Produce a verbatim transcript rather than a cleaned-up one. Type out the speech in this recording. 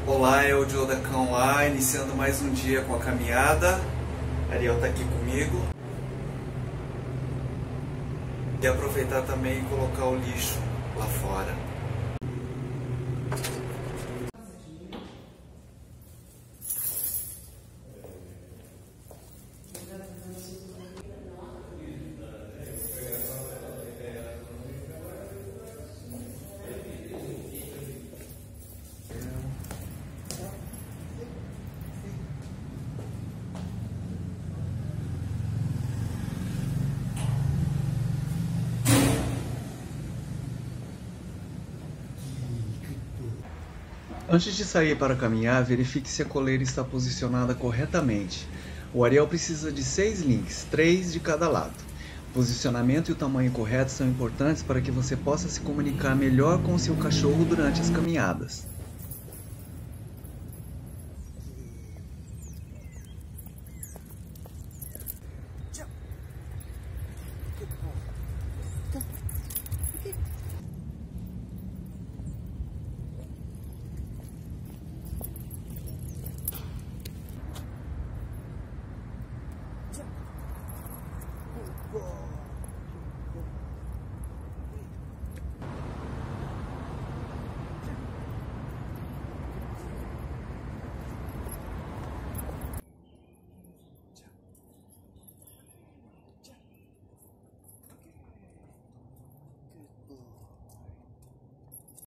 Olá, é o Joe da Cão lá, iniciando mais um dia com a caminhada. Ariel está aqui comigo. E aproveitar também e colocar o lixo lá fora. Antes de sair para caminhar, verifique se a coleira está posicionada corretamente. O Ariel precisa de seis links, três de cada lado. O posicionamento e o tamanho correto são importantes para que você possa se comunicar melhor com o seu cachorro durante as caminhadas. Whoa.